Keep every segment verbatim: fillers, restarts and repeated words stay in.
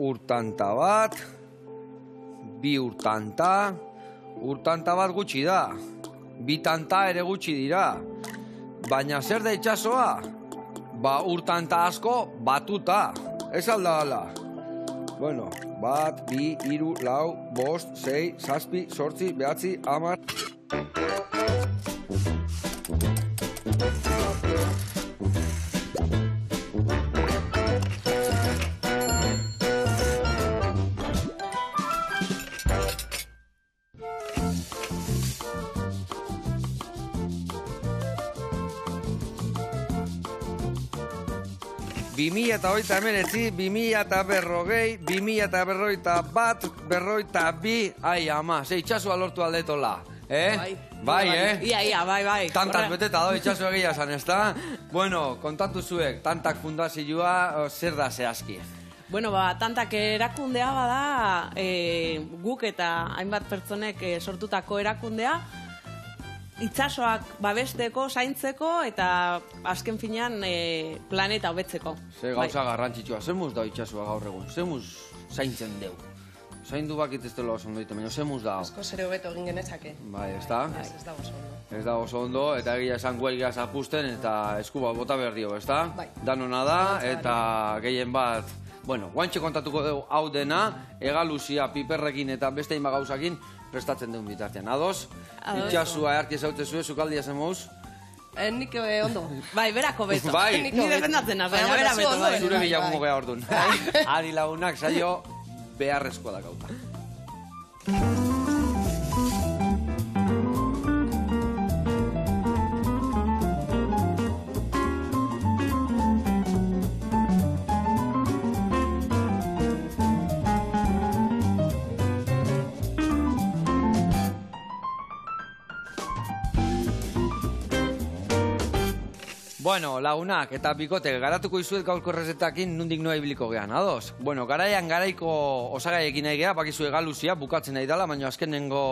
urtanta bat, bi urtanta, urtanta bat gutxi da, bi tanta ere gutxi dira, baina zer da itxasoa? Ba, urtanta asko batuta, ez alda gala. Bueno, bat, bi, hiru, lau, bost, sei, zazpi, zortzi, behatzi, hamar... bi mila eta hogeita hemeretzi, bi mila eta berrogei, bi mila eta berrogeita bat, berrogeita bi, ai ama, ze itxasua lortu aldetola, eh? Bai, bai, eh? Ia, ia, bai, bai. Tantak beteta da itxasua egia esan, ez da? Bueno, kontatu zuek, Tantak fundazioa zer da zehazki? Bueno, ba, Tantak erakundea bada, e, guk eta hainbat pertsonek e, sortutako erakundea, itxasoak babesteko, zaintzeko eta azken finean e, planeta hobetzeko. Ze gauza garrantzitsua, zemuz da itxasua gaur egun, zemuz zaintzen deu. Zaindu bakit ez dela oso ondo ditu, baina zemuz da. Asko zere hobeto egin genezake. Bai, ez da? Ez, ez da oso ondo. Ez da oso ondo, eta egia esan guelgaz apusten, eta eskuba bota behar dio, ez da? Bai. Danona da, eta gehien bat, bueno, guantxe kontatuko dugu hau dena, egaluzia, piperrekin eta beste inba gauzakin, prestatzen duen bitartean. Ados? Itxasua earki zautze zuen, zukaldia zemoz? Eh, nik eh, ondo. Bai, berako beto. Bai. Ni defendatzen az, baina Baina, bera zu beto. ondo, Bai. Zure bai, bilagungo bai. geha orduan. Adi lagunak, saio beharrezkoa da gauta. Bueno, lagunak eta bikote, garatuko izuet gaurko errezetakin nundik noa ibiliko gehan, ados? Bueno, garaian garaiko osagaiekin nahi geha, bakizu egaluzia, bukatzen nahi dela, baina azkenengo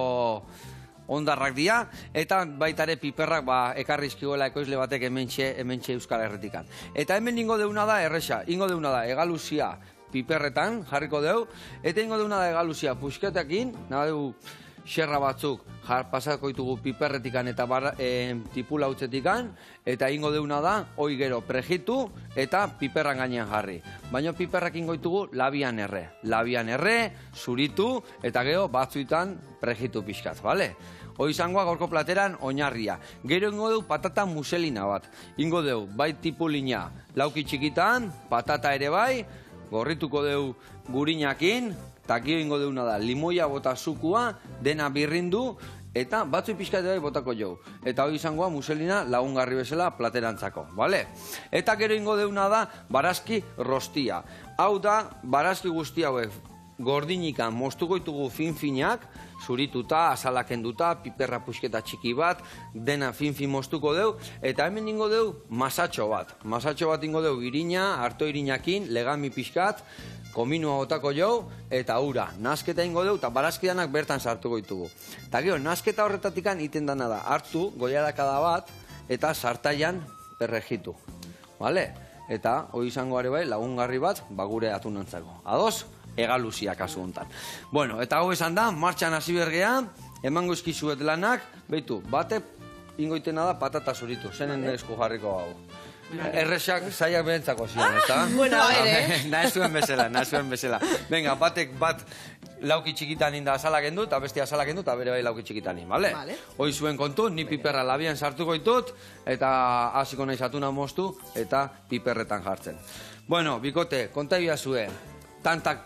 ondarrak dira, eta baitare piperrak ba, ekarrizkioela ekoizle batek hementxe, hementxe Euskal Herritikan. Eta hemen ingo deuna da erresa, ingo deuna da egaluzia piperretan, jarriko deu, eta ingo deuna da egaluzia puxketekin, nahi du xerra batzuk jar pasako ditugu piperretikan eta bar, e, tipula utzetikan, eta ingo deuna da, hoi gero prejitu eta piperran gainean jarri. Baina piperrak ingo ditugu labian erre. Labian erre, zuritu, eta gero batzuitan prejitu pixkat, bale? Hoi izangoa gaurko plateran oinarria. Gero ingo deu patata muselina bat. Ingo deu, bai tipulina lauki txikitan, patata ere bai, gorrituko deu gurinakin, takio ingo deuna da, limoia bota zukua, dena birrindu, eta batzui pixkate bai botako jau. Eta hori izangoa muselina lagungarri bezala platerantzako, bale? Eta gero ingo deuna da, barazki rostia. Hau da, barazki guzti hauek gordinikan moztuko ditugu fin-finak, zurituta, azalakenduta, piperra pusketa txiki bat, dena fin-fin moztuko deu, eta hemen ingo deu masatxo bat. Masatxo bat ingo deu irina, harto irinakin, legami pixkat, kominua botako jau, eta ura, nasketa ingo deu, eta barazkidanak bertan sartuko ditugu. Eta gero, nasketa horretatikan iten dana da, hartu, goiarakada bat, eta sartaian perrejitu. Vale? Eta, hori izango are bai, lagungarri bat, bagure atunantzako. Ados? Egaluzia kasu hontan. Bueno, eta hau esan da, martxan hasi bergea, emango izkizuet lanak, behitu, bate ingoitena da patata zuritu, zenen esku jarriko hau. Erresak zaiak behentzako zion, ez da? Bueno, ere. Nahi zuen bezala, nahi zuen bezala. Venga, batek bat lauki txikitan inda azalak endu, eta bestia azalak endu, eta bere bai lauki txikitan in, bale? Hoi zuen kontu, ni piperra labian sartuko ditut, eta hasiko nahi zatuna moztu, eta piperretan jartzen. Bueno, bikote, konta zue, Tantak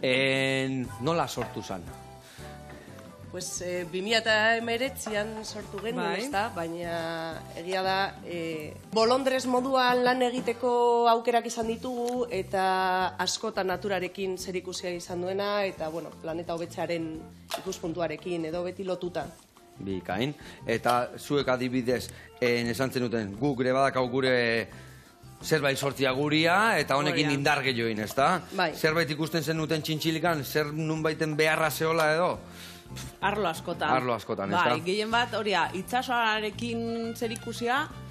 nola sortu zan? Pues, eh, bi mila eta hemeretzian sortu genuen, Bai. ez da? Baina egia da, eh, bolondrez moduan lan egiteko aukerak izan ditugu, eta askotan naturarekin zerikusia izan duena, eta, bueno, planeta hobetzearen ikuspuntuarekin edo beti lotuta. Bikain. Eta zuek adibidez, eh, esan zenuten, guk gure badakau gure zerbait sortzia guria, eta honekin Hori da. indar gehioin, ez da? Bai. Zerbait ikusten zenuten txintxilikan, zer nunbaiten beharra zehola edo? Arlo askotan. Arlo askotan, ez da? Bai, gehien bat, hori da, itxasoarekin zerikusia,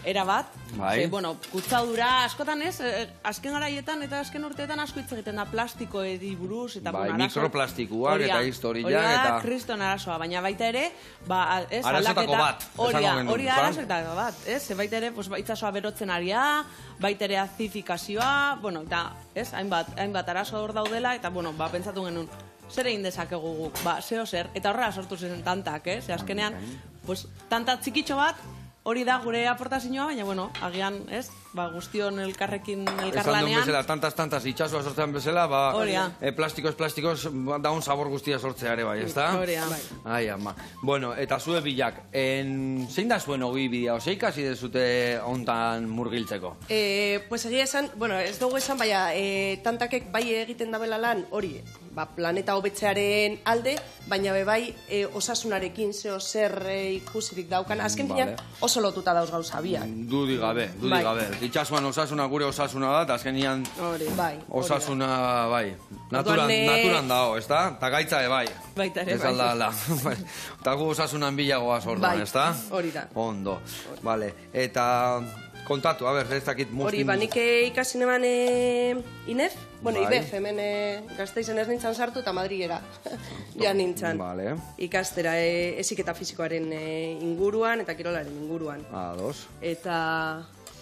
era bat. Bai. Ze, bueno, kutsadura askotan ez, eh, azken garaietan eta azken urteetan asko hitz egiten da plastikoedi buruz eta Bai, bueno, arazo- mikroplastikoak Hori da, eta historiak hori da eta- kriston arazoa, baina baita ere, ba, ez, Arazoetako aldaketa- bat, hori da, esango genuen, hori da ezta? arazoetako bat, ez? Ze baita ere, pues, itsasoa berotzen ari da, baita ere azifikazioa, bueno, eta, ez, hainbat, hainbat arazo hor daudela, eta, bueno, ba, pentsatu genuen, zer egin dezakegu guk, ba, zeo zer, eta horrela sortu zen tantak, eh? Ze azkenean, pues, tanta txikitxo bat, hori da gure aportazioa, baina, bueno, agian, ez, ba, guztion elkarrekin Esan duen elkarlanean, bezala, tantas, tantas itxasua sortzean bezala, ba, Hori da. eh, plastikoz, plastikoz, ba, da un sabor guztia sortzea ere bai, ezta? hori da. Ai, ama. Bueno, eta zue bilak, en, zein da zuen hogi bidea, ose ikasi dezute hontan murgiltzeko? E, pues egia esan, bueno, ez dugu esan, baina e, tantakek bai egiten dabela lan hori, ba, planeta hobetzearen alde, baina be bai e, osasunarekin zeo zer e, ikusirik daukan. Azken Vale. finean oso lotuta dauz gauza biak. Dudi gabe, dudi Bai. gabe. Itxasuan osasuna gure osasuna da, eta azkenian Hori. Bai, hori da. osasuna, bai, naturan, Orduan, eh, naturan dago, ezta? Ta gaitza e, bai. Baita ere, Ez bai. alda, ala. Eta gu osasunan bilagoaz orduan, Bai, ezta? hori da. Ondo, vale. Eta kontatu, a ber, ez dakit Hori, mustin... ba, nik eh, ikasi neban e, Inef, bueno, Bai. Ibef, hemen e, Gasteizen ez nintzen sartu eta Madrilera ja nintzen. Vale. Ikastera e, heziketa fisikoaren e, inguruan eta kirolaren inguruan. Ados. Eta...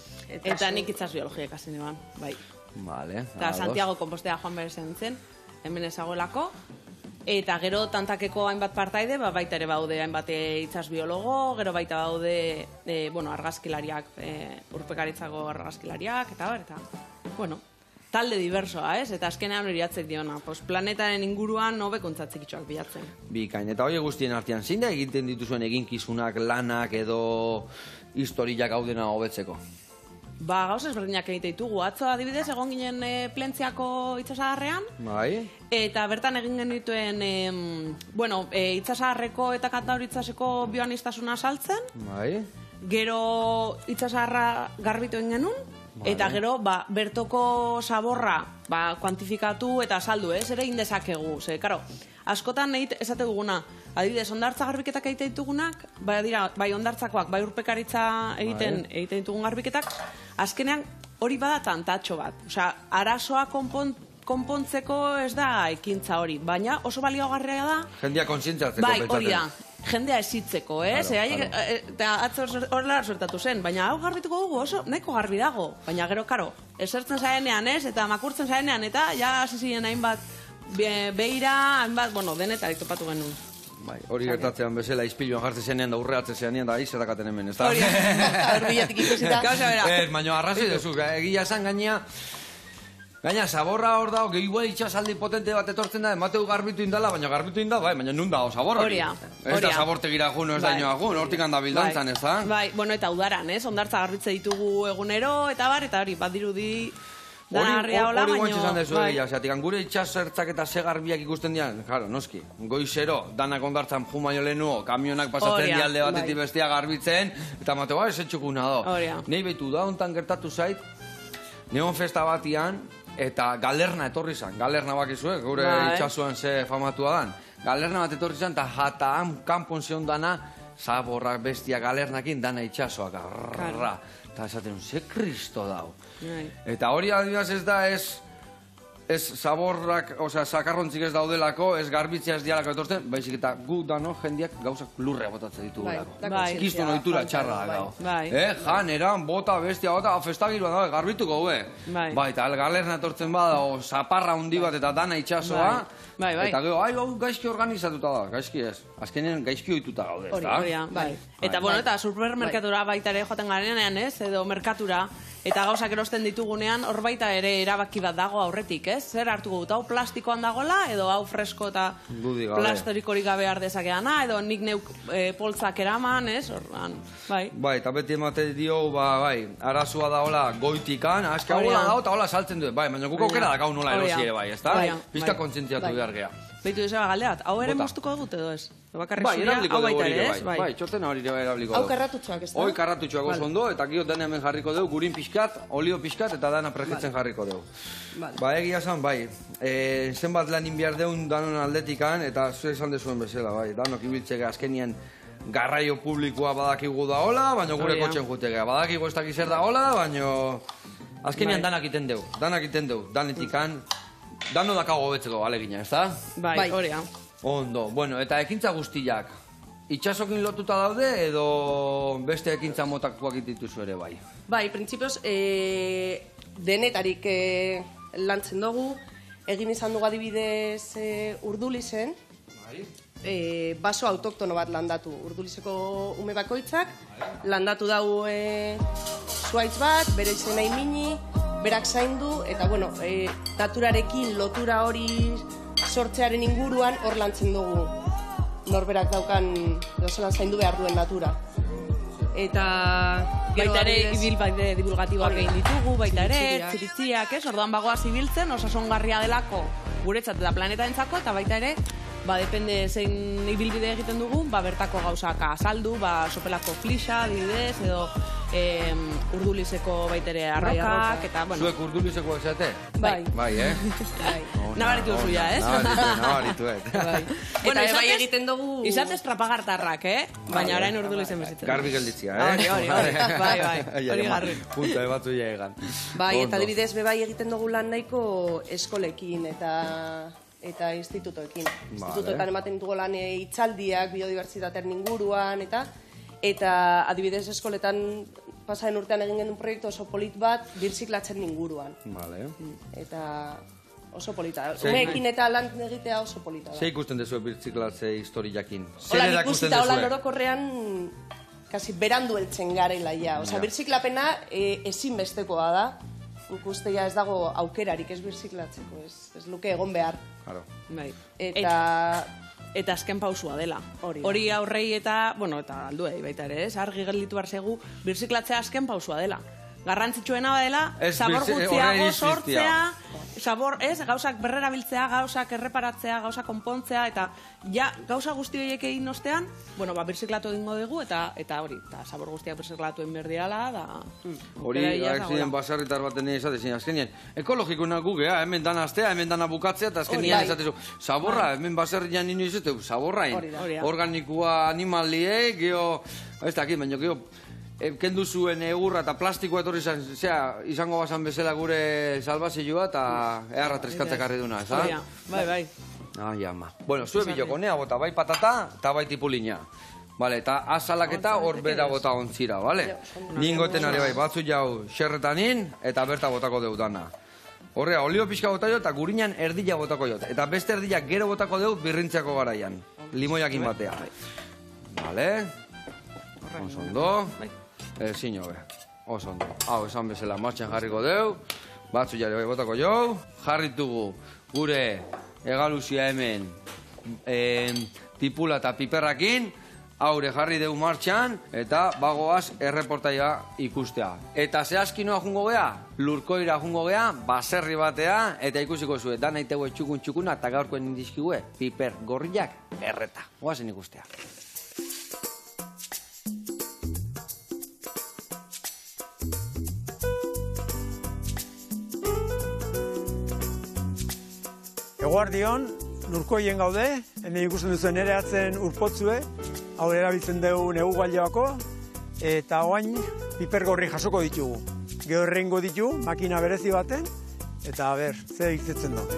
Eta zu- nik itzaz biologia ikasi neban, bai. Vale, Eta ados. Santiago Kompostea joan behar zen, hemen ezagoelako. Eta gero tantakeko hainbat partaide, ba, baita ere baude hainbat e, itsas biologo, gero baita baude, e, bueno, argazkilariak, e, urpekaritzako argazkilariak, eta bar, eta, bueno, talde diversoa, ez? Eta azkenean hori atzek diona, pues, planetaren inguruan hobekuntza txikitxoak bilatzen. Bikain, eta hori guztien artean, zein da egiten dituzuen eginkizunak, lanak edo historiak gaudena hobetzeko? Ba, gauz ezberdinak egite ditugu. Atzo adibidez, egon ginen e, Plentziako itsasadarrean, Bai? eta bertan egin genituen, em, bueno, e, itsasadarreko eta kantauri itsaseko bioanistasuna saltzen, Bai? gero itsasadarra garbitu egin genuen, eta gero, ba, bertoko saborra, ba, kuantifikatu eta saldu, ez, ere egin dezakegu. Ze, karo, askotan egite, esate duguna, adibidez, ondartza garbiketak egite ditugunak, bai, dira, bai ondartzakoak, bai urpekaritza egiten, egiten ditugun garbiketak, azkenean hori bada tantatxo bat. Osea, arazoa konpon, konpontzeko ez da ekintza hori, baina oso baliogarria da, Jendia kontzientzatzeko bai, pentsatzen. hori da, jendea esitzeko, eh? Claro, Ze haiek, claro. eh, eta atzo horrela sortatu zen, baina hau garbituko dugu oso nahiko garbi dago. Baina gero, karo, esertzen zaenean ez, eta makurtzen zaenean, eta ja hasi ziren hainbat be, beira, hainbat, bueno, denetarik topatu genuen. Bai, hori gertatzean bezala izpiluan jartzen zenean da urreatzen zenean da izerakaten hemen, ez da? Hori da. Hurbilatik ikusita. Gauza bera. Ez, baina arrazoi dezu, egia esan gaina, gaina zaborra hor da, igual itxasaldi potente bat etortzen da, emateu garbitu indala, baina garbitu inda, bai, baina nun dago zaborra. Hori da, Ez hori da da. zabortegira jun, ez da Bai. inoa jun, hortik handa bildantzan, ez da? Bai, bueno, eta udaran, ez? Ondartza garbitze ditugu egunero, eta bar, eta hori, badirudi Hori dana harria hola, hori baino... guantxe izan dezu bai. egia, zeatik, gure itxasertzak eta ze garbiak ikusten dian, claro, noski, goizero, danak ondartzan jumaio lehenuo, kamionak pasatzen Hori da, dialde batetik bai. bestia garbitzen, eta mateo, ba, esetxukuna do. Hori da. Nei behitu da, hontan gertatu zait, neon festa batian, eta galerna etorri zan, galerna bakizue, gure Bai. itxasuan ze famatua dan. Galerna bat etorri zan, eta jata han kanpon zeon dana, zaborrak bestia galernakin, dana itxasoak, arrrra. Eta esaten, ze kristo dau. Bai. Eta hori adibidez ez da ez ez zaborrak, osea, sakarrontzik ez daudelako, ez garbitzea ez dialako etortzen, baizik eta gu dano jendiak gauzak lurrea botatzen ditugulako. da Bai. kontzientzia Kiston ohitura falta, txarra da bai. gau. Bai. Eh, jan, eran, bota, bestia, bota, festagiroa da, garbituko gue. Bai. Bai, eta galerna etortzen bada, o, zaparra hundi bat eta dana itxasoa. Bai, bai. Eta gero, ai, hau gaizki organizatuta da, gaizki ez. Azkenean gaizki ohituta gaude, Hori, ezta? Hori da, bai. Bai. Eta, bueno, eta supermerkatura baita ere joaten garenean, ez? Edo merkatura, eta gauzak erosten ditugunean, hor baita ere erabaki bat dago aurretik, ez? Zer hartuko dut, hau plastikoan dagola, edo hau fresko eta Dudik gabe. plasterikorik gabe ardezakeana, edo nik neuk e, poltzak eraman, ez? Horran, bai. Bai, eta beti emate dio, ba, bai, arazoa da hola goitikan, aski Hori hola da. da, eta hola saltzen du, bai, baina guk aukera da gau nola Hori da. erosi ere bai, ezta? Bai. Pizka Bai. kontzientziatu Bai. behar gea. Beitu duzeba galde bat, hau ere Bota. moztuko dut edo ez? Bakarrik Bai, zuria, erabiliko hau dugu baita hori ere, ere, ez? bai. Bai, txotena hori ere erabiliko Hau dugu. karratutxoak, ez da? Hoi karratutxoak oso ondo, eta gio den hemen jarriko dugu, gurin pixkat, olio pixkat, eta dana prejitzen jarriko dugu. Vale. Ba, egia esan, bai, e, zenbat lan inbiar deun danon aldetikan, eta zu esan dezuen bezala, bai, danok ibiltzeke azkenien garraio publikoa badakigu da hola, baina gure kotxen jutegea. Badakigu ez dakiz zer da hola, baina azkenean danak iten deu, danak iten deu, danetikan, dano dakago betzeko alegina, ez da? Bai, hori. Ondo, bueno, eta ekintza guztiak, itxasokin lotuta daude edo beste ekintza motakoak dituzu ere bai? Bai, printzipioz, e, denetarik e, lantzen dugu, egin izan dugu adibidez e, Urdulizen, bai. e, baso autoktono bat landatu. Urdulizeko ume bakoitzak, bai. Landatu dau e, zuaitz bat, bere izena imini, berak zaindu, eta bueno, e, naturarekin lotura hori sortzearen inguruan hor lantzen dugu. Norberak daukan, dozelan zaindu behar duen natura. Eta... Baita ere, ibil baita divulgatiboak egin ditugu, baita ere, txiritziak, ez? Orduan bagoaz ibiltzen, osasongarria delako guretzat eta planetaentzako, eta baita ere, ba, depende zein ibilbide egiten dugu, ba, bertako gauzak azaldu, ba, sopelako flixa, adibidez, edo eh, Urdulizeko baita ere arrokak, eta, bueno... Zuek Urdulizeko esate? Bai. Bai, eh? Bai. Nabaritu duzu ja, ez? Nabaritu, nabaritu, Bai. Eta bai egiten dugu... Izatez trapagartarrak, eh? Baina orain Urdulizen bezitzen. Garbi gelditzia, eh? Hori, hori, hori. Bai, bai. Hori garri. Punta, ebatzu ja egan. Bai, eta adibidez bebai egiten dugu lan nahiko eskolekin eta eta institutoekin. Institutoetan ematen ditugu lan hitzaldiak biodibertsitatearen inguruan eta eta adibidez eskoletan pasaren urtean egin genuen proiektu oso polit bat birziklatzen inguruan. Vale. Eta oso polita. Umeekin eta lan egitea oso polita. Ze ikusten dezu birziklatze historiakin? Hola, ikusita hola orokorrean kasi berandu eltzen gareila ja. Osa, birziklapena ezinbestekoa da. Ikustea ez dago aukerarik ez birziklatzeko, ez luke egon behar. Claro. Eta... Eta azken pausua dela. Hori aurrei eta, bueno, eta alduei baita ere, ez? Argi gelditu behar zegu, birziklatzea azken pausua dela. Garrantzitsuena dela, zabor gutxiago sortzea, sabor, ez, gauzak berrerabiltzea, gauzak erreparatzea, gauzak konpontzea, eta ja, gauza guzti horiek egin ostean, bueno, ba, birziklatu egingo dugu, eta eta hori, eta sabor guztiak birziklatu egin behar dirala, da... Hori, ziren basarritar baten egin izatezin, azkenien, ekologikuna gugea, hemen dana astea, hemen dana bukatzea, eta azkenien izatezu, zaborra, hemen baserrian nino izateu, zaborrain, organikua animalie, geho, ez dakit, baina geho, kendu zuen egurra eta plastikoa etorri izan, zera, izango bazan bezala gure salbazioa eta eharra treskatzek arri duna, ez da? Bai, bai. Ai, ama. Bueno, zue biloko nea bota, bai patata eta bai tipulina. Vale, eta azalak eta hor bera bota ontzira, vale? Ningoten ari bai, batzu jau xerretanin eta berta botako deudana. Horrea, olio pixka bota jo eta gurinan erdila botako jo. Eta beste erdilak gero botako deu birrintziako garaian. Limoiakin batea. Vale? Oso ondo. Ezin hobe, oso ondo. Hau, esan bezala martxan jarriko deu, batzu jare bai botako jo, jarritugu gure egaluzia hemen tipula eta piperrakin, haure jarri deu martxan, eta bagoaz erreportaia ikustea. Eta zehazkinoa jungo gea, lurkoira jungo gea, baserri batea, eta ikusiko zuen, da nahi tegue txukun txukuna, eta gaurkoen indizkigue, piper gorriak erreta. Oazen ikustea. Eguardion, lurkoien gaude, hene ikusten duzuen ere atzen urpotzue, hau erabiltzen dugu negu galdeako, eta oain pipergorri jasoko ditugu. Gero errengo ditu, makina berezi baten, eta ber, ze ikitzen du.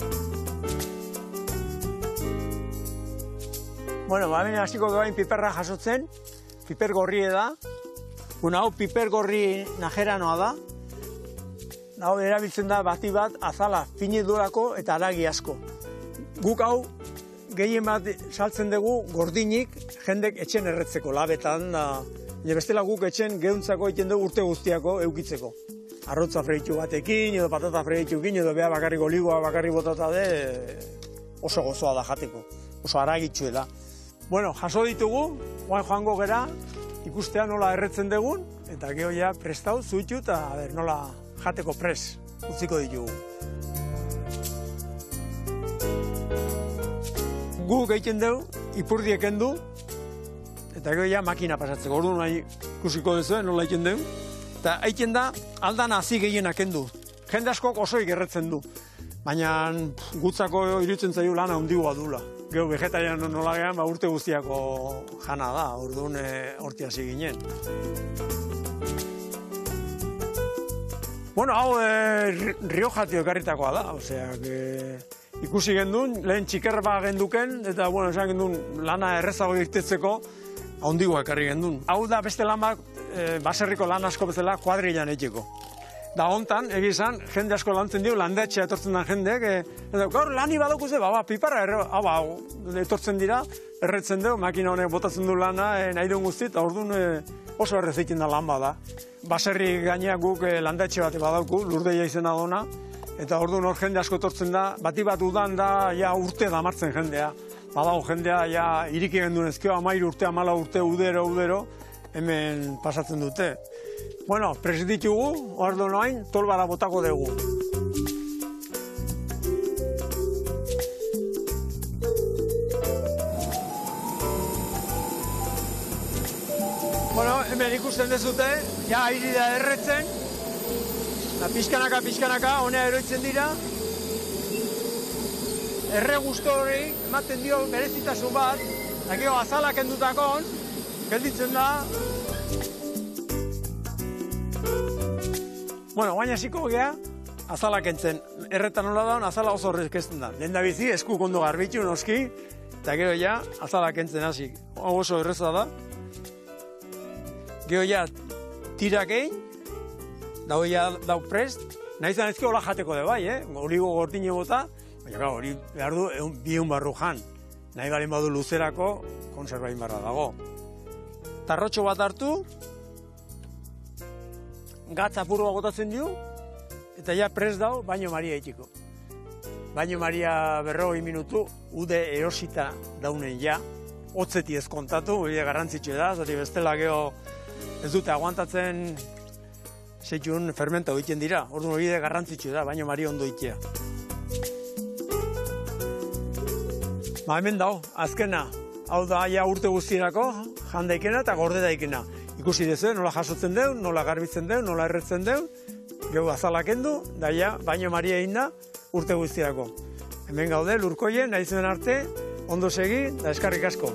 Bueno, ba, hemen hasiko doain piperra jasotzen, pipergorri da, una hau pipergorri najeranoa da, hau erabiltzen da bati bat azala fini durako eta haragi asko. Guk hau gehien bat saltzen dugu gordinik jendek etxen erretzeko labetan da. Bestela guk etxen gehuntzako egiten dugu urte guztiako eukitzeko. Arrotza freitu batekin edo patata freitukin edo beha bakarrik oligoa bakarrik botata de oso gozoa da jateko. Oso haragitxue da. Bueno, jaso ditugu, guain joango gera ikustea nola erretzen dugun eta geho ja prestau zuitu eta ber, nola jateko pres, utziko ditugu. Guk egiten dugu, ipurdiek endu, eta gero ja makina pasatzeko. Orduan nahi ikusiko duzuen, nola egiten dugu. Eta egiten da, aldan hazi gehienak endu. Jende askok oso ikerretzen du. Baina gutzako irutzen zaio lana handigoa dula. Gero vegetarian nola gehan, ba, urte guztiako jana da, orduan horti hasi ginen. Bueno, hau e, Riojatio ekarritakoa da, osea, que, ikusi gendun, lehen txikerba genduken, eta, bueno, esan gendun, lana errezago irtetzeko, haundigoa ekarri gendun. Hau da beste lan bat, e, baserriko lan asko bezala kuadrilan etxeko. Da hontan, egizan, jende asko lantzen dio, landetxea etortzen den jendeek, e, gaur lani badokuz ba, ba, piparra, erre, hau, hau, etortzen dira, erretzen dugu, makina honek botatzen du lana, e, nahi duen guzti, eta orduan e, oso errezeiten da lan bada. Baserri gainea guk e, landetxe bat badauku, Lurdeia izena dona, eta orduan hor jende asko etortzen da, bati bat udan da, ja urte da martzen jendea. Badago jendea, ja iriki gendun ezkio, amairu urte, amala urte, udero, udero, hemen pasatzen dute. Bueno, prest ditugu, ordu noain, tolbara botako dugu. Bueno, hemen ikusten dezute, ja airi da erretzen, da pixkanaka, pixkanaka, honea eroitzen dira. Erre guztu hori, ematen dio berezitasun bat, da gero azalak endutakon, gelditzen da. Bueno, guain hasiko gea, azalak entzen. Erretan nola daun, azala oso horrezkezten da. Lehen da bizi, esku kondo garbitxu, noski, eta gero ja, azalak entzen hasi. Oso erreza da. Gero ja, tirak egin, dau ja dau prest, nahi zan ezke hola jateko de bai, eh? Oligo gordine bota, baina hori behar du biun barru jan. Nahi balen badu luzerako, konserbain barra dago. Tarrotxo bat hartu, gatz apurua gotatzen dio, eta ja prest dau, baino Maria itxiko. Baino Maria berrogei minutu, ude erosita daunen ja, hotzeti ez kontatu, hori garrantzitsu da, zari bestela geho ez dute aguantatzen seitxun fermenta egiten dira, orduan hori garrantzitsu da, baino Maria ondo itea. Ba, hemen dau, azkena, hau da ja urte guztirako, jandaikena eta gorde daikena. Ikusi dezu, nola jasotzen deu, nola garbitzen deu, nola erretzen deu, gehu azalak endu, da ja, baino Maria egin da, urte guztiako. Hemen gaude, lurkoien, nahi zuen arte, ondo segi, da eskarrik asko.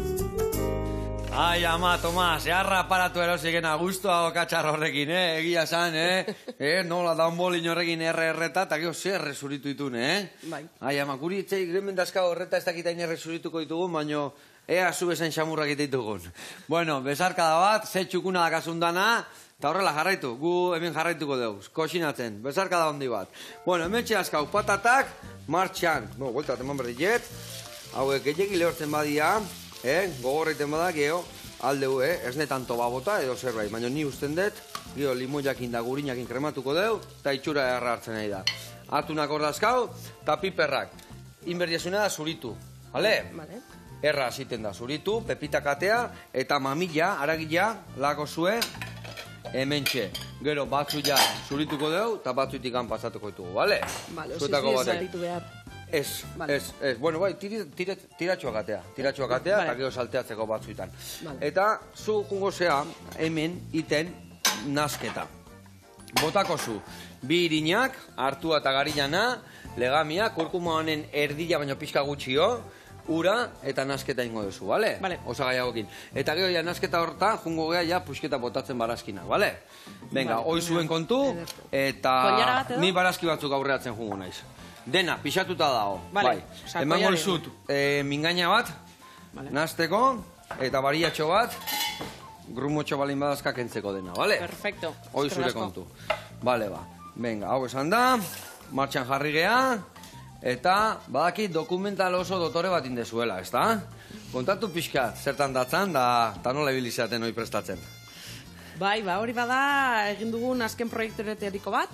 Ai, ama, Tomas, jarra aparatu erosik guztua okatxar horrekin, eh? Egia san, eh? eh? Nola daun bolin horrekin erre erreta, eta geho zer resuritu itun, eh? Bai. Ai, ama, kuri itzei gremendazka horreta ez dakitain erresurituko ditugun, baino ea zu bezen xamurrak ititugun. Bueno, bezarkada bat, ze txukuna dakasundana, eta horrela jarraitu, gu hemen jarraituko dugu, koxinatzen, bezarkada handi bat. Bueno, hemen txaskau, patatak, martxan. No, bueltat, eman berdiet, hauek gehiagi lehortzen badia, eh, gogorreiten bada, geho, aldeu, eh, ez netanto babota edo zerbait, baina ni usten dut, geho limoiakin da gurinakin krematuko dugu, eta itxura erra hartzen nahi da. Atunak ordazkau, eta piperrak. Inberdiazuna da zuritu, bale? Vale. Erra hasiten da zuritu, pepitakatea, eta mamila, aragila, lako zue, hementxe. Gero batzu ja zurituko dugu, eta batzuetik han pasatuko ditugu, bale? Bale, osi ez zaritu behar. Ez, Vale. ez, ez. Bueno, bai, tiratxoak atea. Tiratxoak atea, eta gero salteatzeko batzuetan. Vale. Eta zu jungo zea, hemen, iten, nasketa. Botako zu, bi irinak, hartua eta garilana, legamia, kurkuma honen erdila baino pixka gutxio, ura eta nasketa ingo duzu, bale? Bale. Osagaiagokin. Eta gero ja nasketa horta, jungo gea ja pusketa botatzen barazkina, bale? Venga, Vale, hoi zuen kontu, eta Koilara bat edo? ni barazki batzuk aurreatzen jungo naiz. Dena, pixatuta dago. Vale. Bai. Osea, Emango koilara dizut, eh, mingaina bat, Vale. nasteko, eta bariatxo bat, grumotxo balin badazka kentzeko dena, bale? Perfecto. Hoi Eskerrik zure asko. kontu. Bale, ba. Venga, hau esan da, martxan jarri gea, eta badaki dokumental oso dotore bat indezuela, ezta? Kontatu pixkat, zertan datzan, da, eta nola ibilizaten hoi prestatzen. Bai, ba, hori bada egin dugun azken proiektureteriko bat,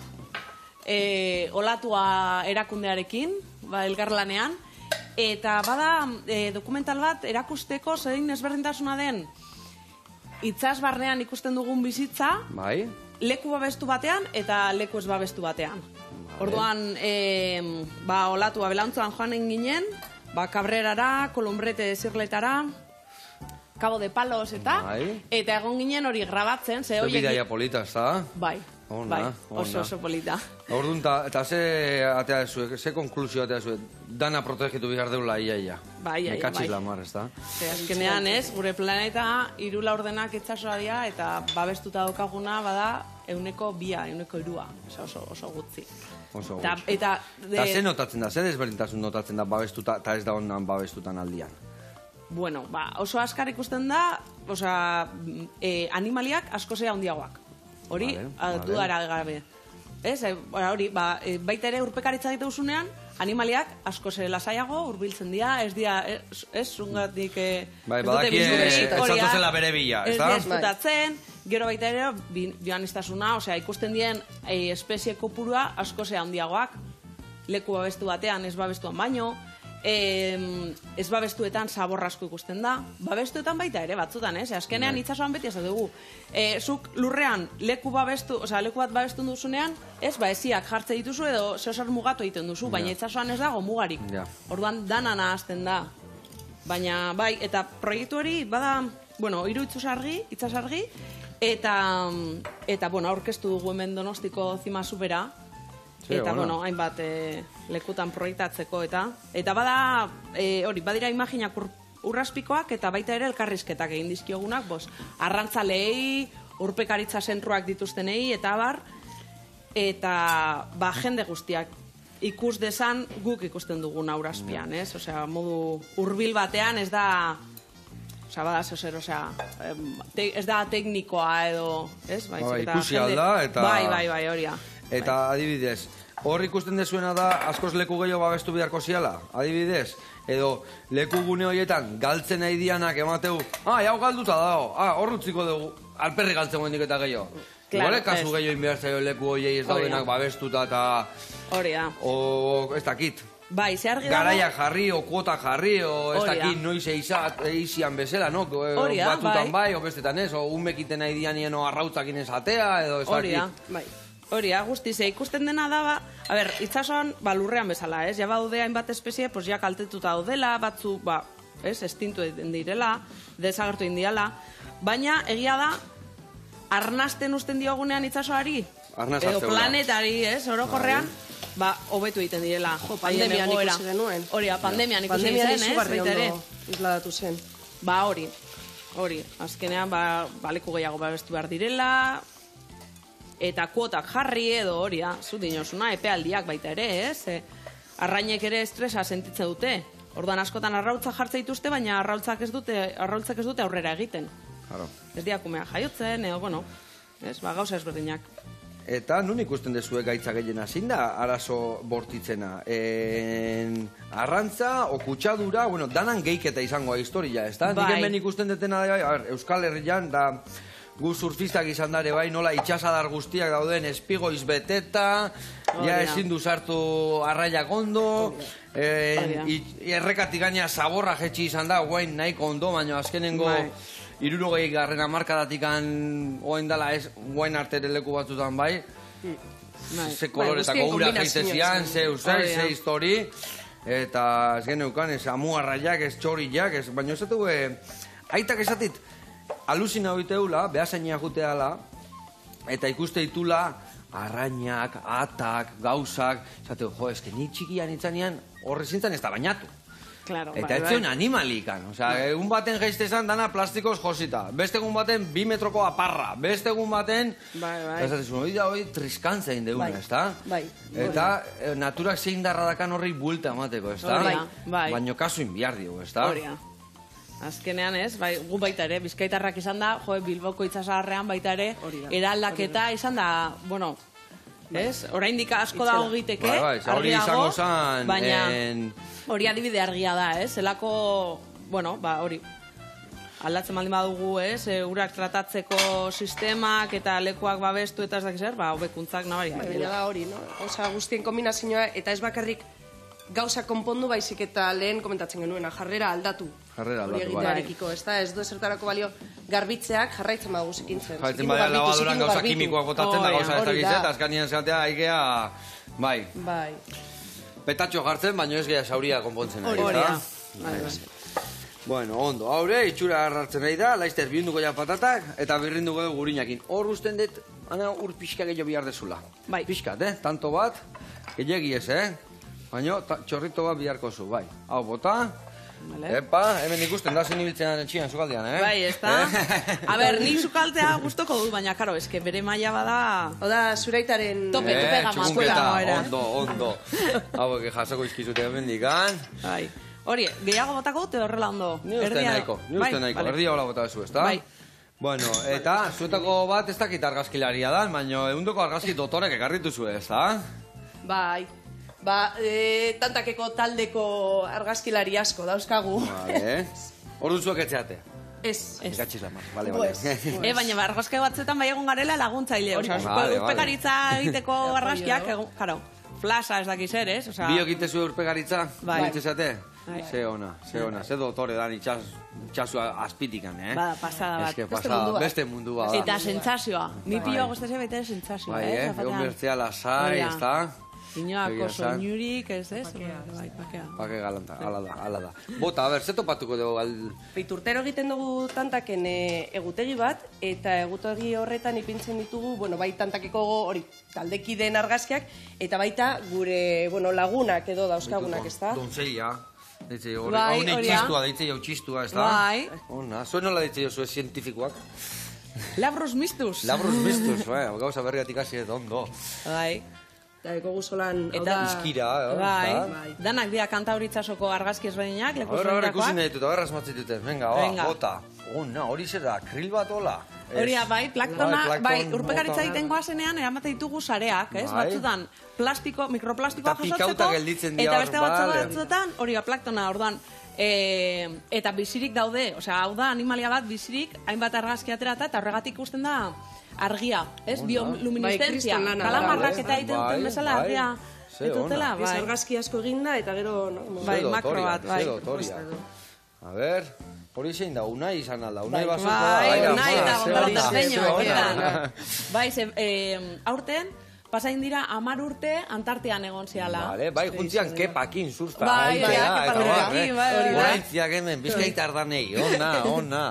e, olatua erakundearekin, ba, elkarlanean, eta bada e, dokumental bat erakusteko zein ezberdintasuna den itsas barnean ikusten dugun bizitza, Bai? leku babestu batean eta leku ez babestu batean. Orduan, e, ba, olatua belauntzuan joanen ginen, ba, Cabrerara, Kolumbrete zirletara, Cabo de Palos eta, Bai. eta egon ginen hori grabatzen, ze horiek... Bidaia polita, ezta? Bai, Ona, Bai, ona. oso oso polita. Orduan, eta ze atea zuek, ze konklusio atea zuek, dana protegitu behar deula iaia. Bai, iaia, Mekatxiz bai. lamar, ez da? Ze azkenean ez, gure planeta hiru laurdenak itsasoa dira eta babestuta daukaguna bada euneko bia, euneko hirua. Oso, oso, oso gutxi. Oso Eta, gutxi. eta, Eta ze notatzen da, ze desberdintasun notatzen da babestuta, eta ez da honan babestutan aldian. bueno, ba, oso askar ikusten da, osea, e, animaliak asko zea handiagoak. Hori, Vale, vale, vale. dudara gabe. Ez, e, hori, ba, e, baita ere urpekaritza egite usunean, animaliak asko ze lasaiago hurbiltzen dira, ez dira, ez, ez zungatik... E, Bai, ez dute badaki bizurrik, ez hori da. zatozela bere bila, ez Ez da? dira ezkutatzen, gero baita ere, bi- bioaniztasuna, osea, ikusten dien e, espezie kopurua asko ze handiagoak, leku babestu batean, ez babestuan baino, e, ez babestuetan zabor asko ikusten da, babestuetan baita ere, batzutan, ez? Azkenean itsasoan beti ez dugu. E, zuk lurrean leku babestu, osea, leku bat babestu duzunean, ez, ba, eziak jartze dituzu edo zeosar mugatu egiten duzu, baina itsasoan ez dago mugarik. Ja. Orduan dana nahazten da. Baina, bai, eta proiektu hori, bada, bueno, hiru itzasargi, itzasargi, eta, eta, bueno, aurkeztu dugu hemen Donostiko Zima Supera, Sí, eta, ona. bueno, hainbat e, lekutan proiektatzeko, eta, eta bada, e, hori, badira imaginak ur, urraspikoak, eta baita ere elkarrizketak egin dizkiogunak, bos, arrantzaleei, urpekaritza zentruak dituztenei, eta abar, eta, ba, jende guztiak ikus desan guk ikusten dugun aurrazpian, ez? Osea, modu hurbil batean ez da... Osea, bada zer, osea, em, te, ez da teknikoa edo, ez? Baizik Bai, eta ikusi jende- alda, eta- Bai, bai, bai, hori da. Eta adibidez, hor ikusten dezuena da askoz leku gehiago babestu beharko ziala, adibidez, edo leku gune horietan galtzen nahi dianak emateu, ah, jau galduta dago, ah, hor utziko dugu, alperri galtzen goendik eta gehiago. Claro, Igual kasu ez. gehiago inbertzaio leku horiei ez Hori da. daudenak babestuta eta, Hori da. o, ez dakit, Bai, ze argi dago... garaia jarri, o kuota jarri, o ez Hori da. dakit noiz eizat, eizian bezala, no? Hori da, Batutan bai. bai, o bestetan ez, o unmekiten nahi dianien o arrautzakin esatea, edo ez Hori da. dakit. Bai. Hori da, guzti, ze ikusten dena da, ba, a ber, itsasoan, ba, lurrean bezala, ez? Ja baude hainbat espezie, pues ja kaltetuta daudela, batzu, ba, ez, estintu egiten direla, desagertu egin diala, baina egia da, arnasten usten diogunean itsasoari, Arnaz edo hartzeula. planetari, ez, orokorrean, ba, hobetu egiten direla. Jo, haien pandemian egoera. ikusi genuen. Hori da, pandemian ikusi Pandemian zen, ez? izugarri Baita ere. ondo isladatu zen. Ba, hori. Hori, azkenean, ba, baleku gehiago babestu behar direla, eta kuotak jarri edo hori da, zu dinosuna, epealdiak baita ere, ez? E, arrainek ere estresa sentitzen dute. Orduan askotan arrautza jartze dituzte, baina arrautzak ez dute, arrautzak ez dute aurrera egiten. Claro. Ez diakumea jaiotzen, edo, bueno, ez, ba, gauza ezberdinak. Eta nun ikusten dezuek gaitza gehiena, zein da arazo bortitzena? En, arrantza, o kutsadura, bueno, danan geiketa izangoa historia, ez da? Bai. Nik hemen ikusten detena, da, a ber, Euskal Herrian, da gu surfistak izan dare bai, nola itxasadar guztiak dauden espigoiz beteta, Hori ja da. ezin du sartu arraiak ondo, en, Hori da. i- errekatik gaina zaborra jetxi izan da, guain nahiko ondo, baina azkenengo... Bai. Irurogei garren amarkadatikan oen dala ez, guain arte leku batzutan bai, Bai. ze koloretako guztien ura kombinazioa jaitezian, izan. ze usai, Hori da. ze histori, eta ez geneukan, ez amuarraiak, ez txoriak, ez, baina ez dut, aitak esatit, alusina hoiteula, behasainia juteala, eta ikuste ditula, arrainak, atak, gauzak, esateu, jo, eske ni txikian itzanean, horre zintzen ez da bainatu. Claro, Eta bai, ez bai. zuen animalikan, osea, egun baten jaizte esan dana plastikoz josita, beste egun baten bi metroko aparra, beste egun baten... Bai, bai. Eta esaten zuen, hori da, hori triskantza egin deuna, Bai, ezta? bai. Eta eh, naturak zein darra dakan horri buelta emateko, ezta? Hori da, bai. Baina kasu inbiar diogu, ezta? Hori da. Azkenean ez, bai, gu baita ere, bizkaitarrak izan da, jo, Bilboko itsasadarrean baita ere, Hori da, eraldaketa izan da, bueno, ez? Oraindik asko Itzela. dago egiteke, Bai, bai, ze hori argi dago, izango zan, baina en- hori adibide argia da, ez? Zelako, bueno, ba, hori, aldatzen baldin badugu, ez? E, urak tratatzeko sistemak eta lekuak babestu eta ez dakiz zer, ba, hobekuntzak nabaria. Bai, baina da hori, no? Osa, guztien kombinazioa, eta ez bakarrik gauza konpondu baizik eta lehen komentatzen genuena, jarrera aldatu. Jarrera aldatu, Hori bai. egitearekiko, ez da, ez du ezertarako balio garbitzeak jarraitzen badugu zikintzen. Jaitzen Zikindu bada garbitu, labaduran zikindu gauza garbitu. kimikoak botatzen da, Hori da, gauza ez hori dakiz, da. eta azkanien zatea, aikea, bai, Bai. petatxo jartzen, baina ez geha sauria konpontzen ari, Hori da. ezta? Bai, bai. Bueno, ondo, haure, itxura hartzen nahi da, laizter bihunduko ja patatak, eta birrinduko dugu gurinakin. Hor usten dut, ana ur pixka gehiago bihar dezula. Bai. Pixkat, eh? Tanto bat, gehiagi ez, eh? Baina txorrito bat biharko zu, bai. Hau, bota. Vale. Epa, hemen ikusten da zen ibiltzen txian zukaldean, eh? Bai, ez da. A ber, nik sukaltea gustoko dut, baina, karo, eske bere maila bada... Oda, zuraitaren... Tope, Eh, tope gama. txuketa, ondo, ondo. Hauek jasoko izkizute hemen dikan. Bai. Hori, gehiago botako dut, edo horrela ondo? Ni uste Erdia- nahiko, ni uste Bai, nahiko. vale. Erdia hola bota bezu, ezta? Bai. Bueno, eta zuetako bat ez dakit argazkilaria da, baina ehundoko argazki dotorek ekarritu zu, ezta? Bai. Ba, e, tantakeko taldeko argazkilari asko dauzkagu. Vale. Orduan zuek etxeate. Ez. Ez. Gatxiz lamar, bale, bale. Pues, E, baina argazke batzuetan bai egon garela laguntzaile. Osa, Vale, vale. urpekaritza egiteko argazkiak, egun, karo, flasa ez dakiz ere, ez? Osa, Biok itezu urpegaritza? Bai. Itezate? Bai. Ze ona, ze ona, ze dotore dan itxas, itxasu azpitikan, eh? Bada, pasada bat. Eske Beste pasada, mundua. beste mundu bada. Eta sentsazioa. Ni pilo guztasia baita ere sentsazioa, Bai, eh? eh? zapatean. Egon bertzea lasai, Hori da. ezta? Inoako Egia esan. soinurik, ez ez? Bai, pakea. Pake galanta, ala da, ala da. Bota, a ber, ze topatuko dugu gal... Urtero egiten dugu tantaken e, egutegi bat, eta egutegi horretan ipintzen ditugu, bueno, bai tantakeko hori taldekideen argazkiak, eta baita gure, bueno, lagunak edo dauzkagunak, ez da? Dontzeia. Deitze jo, Bai, hori hori da. txistua, deitze jo txistua, ez da? Bai. Ona, zuen nola deitze jo, zuen zientifikoak? Labros mistus. Labruz biztuz, bai, gauza berriatik hasi edo ondo. Bai. Eta eko guzolan, hau Eta- da... Izkira, eh, Bai. ezta? Danak dira Kantauritxasoko argazki ezberdinak, leku Horra, horra ikusi ezberdinakoak. nahi ditut, horra asmatzen duten, venga, ba, Venga. bota. Ona, hori zer da, kril bat hola. Hori da, bai, plaktona, Bai, bai, plankton urpekaritza mota. egiten goazenean, eramate ditugu sareak, ez? Bai. Batzutan, plastiko, mikroplastikoa Eta pikauta jasotzeko, gelditzen dira, eta beste batzu vale. batzuetan, hori da, plaktona, orduan, e, eta bizirik daude, osea, hau da, animalia bat bizirik, hainbat argazki aterata, eta horregatik ikusten da argia, ez? Bioluminiscentzia, Bai, kriston lana da, kalamarrak bai, eta egiten bai, duten bezala bai. argia. Ze Ez dutela, ona. Ez bai. argazki asko eginda, eta gero... No, Bai, Ze makro dotoria, bat, bai. ze dotoria. A ber, hori zein da, unai izan alda, unai Bai, bazuko Bai, aira, unai ma, eta ze gondola ona, terceño, ze ona. edan. Bai, ze, eh, aurten, pasain dira amar urte Antartean egon ziala. Vale, bai, juntzian kepakin, surfa. Bai, aitea, bai, eta kepakin, bar, eh? bai, hori da. Oraintziak hemen, bizkaitar danei, ona, ona.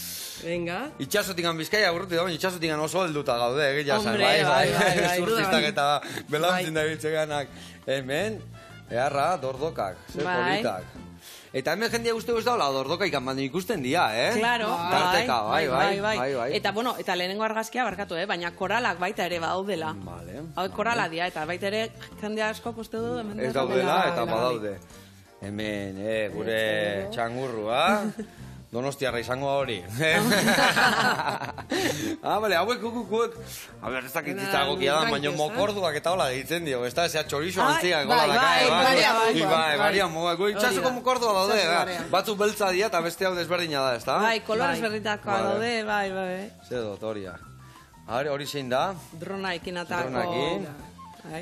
Venga. Itxasotikan bizkaia urruti da, baina itxasotikan oso helduta gaude, egia zan, Hombre, bai, bai, bai, bai, bai. surfistak eta belauntzin da biltzeganak. Hemen, eharra, dordokak, ze Bai. politak. Eta hemen jendia guzti guzti daula, dordoka ikan ikusten dia, eh? Claro, Tarteka, bai, bai, bai, bai. Eta, bueno, eta lehenengo argazkia barkatu, eh? Baina koralak baita ere badaudela. Vale. Hau korala dira, eta baita ere jendea asko uste du hemen Ez daudela eta badaude. Hemen, eh, gure txangurrua. Donostiarra izango hori. Ah, bale, hauek kukukuek. A ber, ez dakit itzagokia da, baina mokorduak eta hola ditzen dio. Ez da, ezea txorizo Ai, antziak, bai, hola daka, bai, eh, bai, bai, bai, bai, baria moga. Gu itxasoko mokordua daude, Itxaso eh. barean. Batzuk beltza dira eta beste hau desberdina da, ez da? Bai, kolorez Bai. berritakoa Vale. daude, bai, bai. Ze dotoria. Hori, hori zein da? Drona ekinatako. Dronaekin. Bai.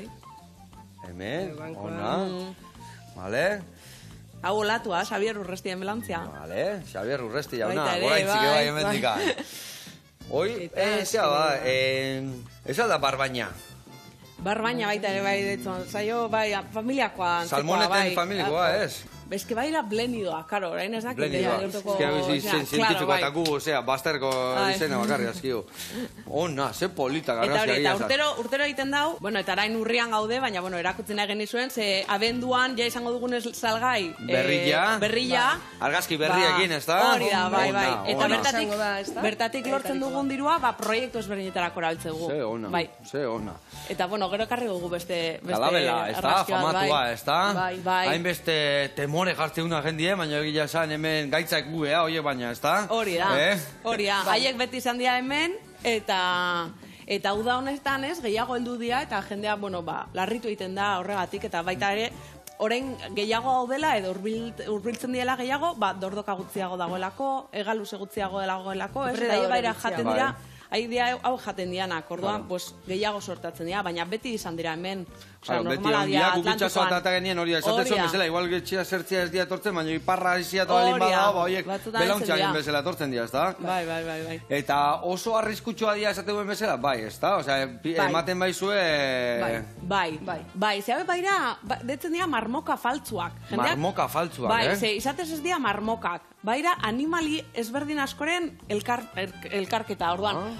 Hemen, bankoa. ona. Vale, Hau olatua, Xabier Urrestien belantzia. vale. Xabier Urresti jauna, Baita ere, goraintzik bai, bai hemen dika. Hoi, Eta eh, zea ba, eh, ez da barbaina. Barbaina baita ere bai ditzen. Zaio, bai, familiakoa. antzekoa, Salmoneten bai. familikoa, ez? Ez que bai da blenidoa, karo, orain ez dakit. Blenidoa. eh, Ez gertuko- que hau osea, izen claro, zientifiko bai. eta gu, osea, bazterko Bai. izena bakarri azkio. Ona, ze polita Eta hori, garrazia eta egia zan. urtero, urtero egiten dau, bueno, eta arain urrian gaude, baina, bueno, erakutzen nahi genizuen, ze abenduan ja izango dugunez salgai. eh, Berrilla. berrilla. Argazki berriekin, ez da? Hori da, bai, bai. Ona, Eta ona. bertatik, Izango da, ez da? bertatik lortzen dugun dirua, ba, proiektu ezberdinetarako erabiltzegu. Ze ona, Bai. ze ona. Eta, bueno, gero ekarri dugu beste, beste Kalabela, ez da, argazki bat, famatua, bai. ez da? Bai, bai. Hainbeste temore jartze una jendie, baina egia esan hemen gaitzak gu, eh, oie baina, ez da? Hori da, Eh? hori da. Haiek beti izan dira hemen, eta eta uda honetan ez, gehiago heldu dira, eta jendea, bueno, ba, larritu egiten da horregatik, eta baita ere, orain gehiago daudela, edo hurbil, hurbiltzen diela gehiago, ba, dordoka gutziago dagoelako, egaluz gutziago dagoelako, ez? Eta Predadore baira gutxiago. jaten Bai. dira, Hai dia hau jaten dianak, orduan, Claro. pues, gehiago sortatzen dira, baina beti izan dira hemen. Osea, Claro, beti normala ondia, dira guk itxaso Atlantikoan. atata genien hori, esaten Hori zuen da. bezala, igual getxia zertzia ez dia etortzen, baina iparra izia eta balin Hori da. bada, ba, horiek Batzutan belauntza heltzen egin dira. bezala etortzen dira, ez da? Bai, bai, bai, bai. Eta oso arriskutsua dira esate duen bezala, bai, ez da? Osea, pi- Bai. ematen baizue... Bai, bai, Bai. bai. Ze hau baira, ba, detzen dira marmoka faltzuak. Marmoka faltzuak, bai, eh? ze izatez ez dira marmokak. Baira animali ezberdin askoren elkar, er, elkarketa, orduan. Ah.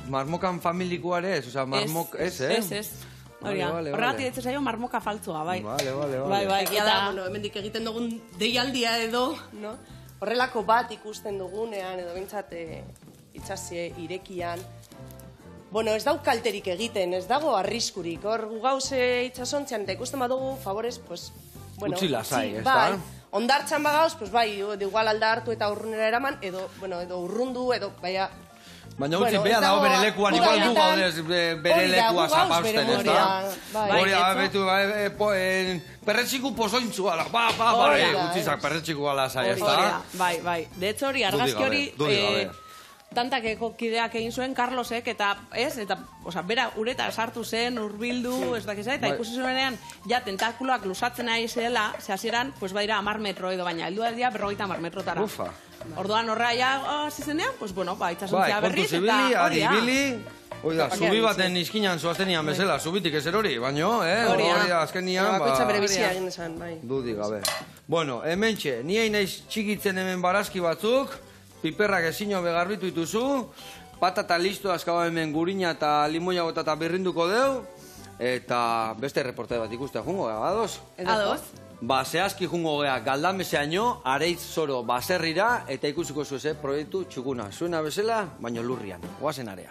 marmokan familikoare ez, oza, marmok ez, eh? Ez, ez. Horregatik ditzen zaio marmoka faltzua, bai. Vale, vale, vale. Bai, bai, Egia da, bueno, hemendik egiten dugun deialdia edo, no? Horrelako bat ikusten dugunean, edo bintzat e, itxasie irekian. Bueno, ez dau kalterik egiten, ez dago arriskurik. Hor gauze itxasontzian eta ikusten badugu, favorez, pues... Bueno, utzi lasai, ez da? Bai, ondartxan bagauz, pues bai, igual alda hartu eta urrunera eraman, edo, bueno, edo urrundu, edo, baina... Baina utzi, beha dago bere lekuan, igual gu gaudez bere lekua zapausten, ez da? Hori, betu, perretxiku pozointzua, ba, ba, ba, utzizak perretxiku lasai, ez da? Bai, bai, de hecho hori, argazki hori... Tantakeko kideak egin zuen Carlosek, eta ez, eta, oza, bera, ureta sartu zen, urbildu, ez dakiz, eta ikusi zuenean, ja, tentakuloak lusatzen ari zela, zehazieran, pues baira, amar metro edo, baina, heldu dira berrogeita amar metrotara. Ufa. Orduan horra ja, zizenean, pues bueno, ba, itxasontzia berriz, eta hori da. Adibili, hori da, Baina zubi nintzen. baten izkinan zoaztenian bezala, zubitik ezer hori, baino, eh, Hori da. hori da, azkenian, Bakoitza bere ba... bizia egin esan, bai. Dudik, gabe. Bueno, hemen txe, niei naiz txikitzen hemen barazki batzuk, piperrak ezino begarbitu dituzu, patata listo azkaba hemen gurina eta limoia botata birrinduko deu, eta beste reporte bat ikustea jungo, ados? Ados. Ba, zehazki jungo gea, galdameseaino, areitz zoro baserrira, eta ikusiko zuze, proiektu txukuna. Zuena bezala, baino lurrian. Oazen area.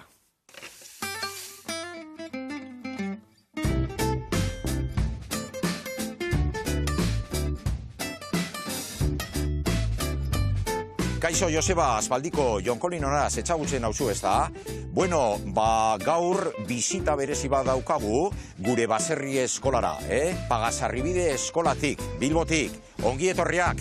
Kaixo, Joseba, aspaldiko jonkolinora zetxagutzen hauzu ez da? Bueno, ba, gaur bizita berezi bat daukagu gure baserri eskolara, eh? Pagasarribide eskolatik, Bilbotik, ongi etorriak!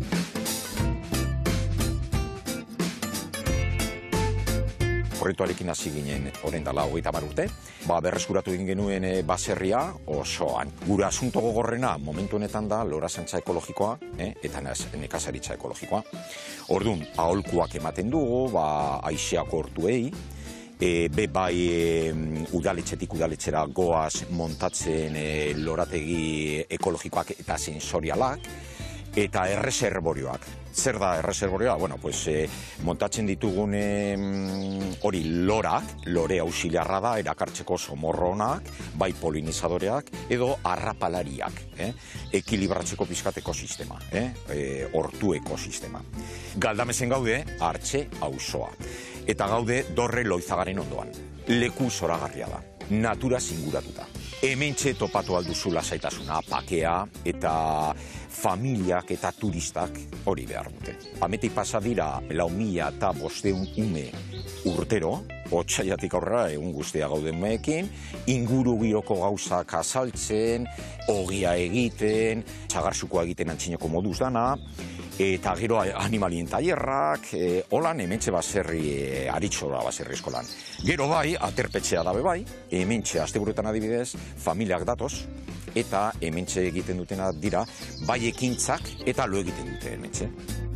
Proiektuarekin hasi ginen orain dela hogeita hamar urte, ba, berreskuratu egin genuen e, baserria osoan. Gure asunto gogorrena momentu honetan da lorazantza ekologikoa, eh? eta nekazaritza ekologikoa. Orduan, aholkuak ematen dugu, ba, aiseako ortuei, e, be bai e, udaletxetik udaletxera goaz montatzen e, lorategi ekologikoak eta sensorialak, eta erreserborioak. Zer da erreserborioa? Bueno, pues, eh, montatzen ditugun hori eh, lorak, lore auxiliarra da, erakartzeko somorronak, bai polinizadoreak, edo arrapalariak, eh? ekilibratzeko pizkat ekosistema, eh? e, ortu ekosistema. Galdamezen gaude, Artxe auzoa. Eta gaude Dorre Loizagaren ondoan. Leku zoragarria da, natura zinguratuta. Hementxe topatu alduzu lasaitasuna, pakea eta familiak eta turistak hori behar dute. Ametik pasa dira lau mila eta bosteun ume urtero, otsaiatik aurrera egun guztia gauden meekin, inguru giroko gauzak azaltzen, ogia egiten, sagarsukoa egiten antxineko moduz dana, eta gero animalien tailerrak, e, holan hementxe baserri, e, aritxora baserri eskolan. Gero bai, aterpetxea dabe bai, hementxe asteburuetan adibidez, familiak datoz, eta hementxe egiten dutena dira, bai ekintzak eta lo egiten dute hementxe.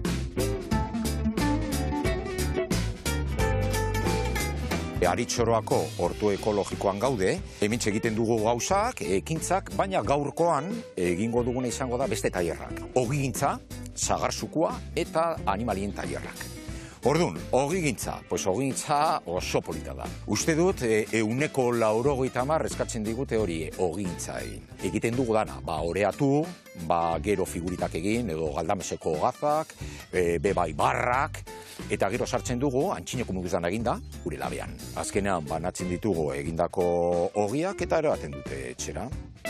Aritxoroako ortu ekologikoan gaude, hementxe egiten dugu gauzak, ekintzak, baina gaurkoan egingo duguna izango da beste tailerrak. Ogigintza, sagarsukua eta animalien tailerrak. Orduan, ogigintza, pues ogigintza oso polita da. Uste dut, e, euneko laurogeita hamar eskatzen digute hori ogigintza egin. Egiten dugu dana, ba, oreatu, ba, gero figuritak egin, edo galdameseko gazak, e, bebai barrak, eta gero sartzen dugu, antxineko muguzan eginda, gure labean. Azkenean, banatzen ditugu egindako ogiak eta erabaten dute etxera.